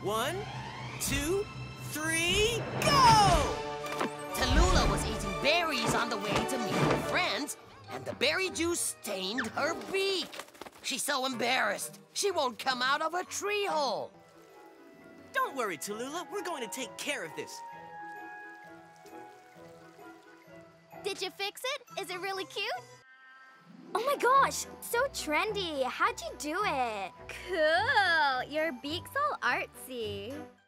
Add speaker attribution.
Speaker 1: 1, 2, 3, go!
Speaker 2: Tallulah was eating berries on the way to meet her friends, and the berry juice stained her beak. She's so embarrassed, she won't come out of her tree hole.
Speaker 1: Don't worry, Tallulah. We're going to take care of this.
Speaker 3: Did you fix it? Is it really cute? Oh my gosh, so trendy. How'd you do it? Cool. Your beak's all artsy.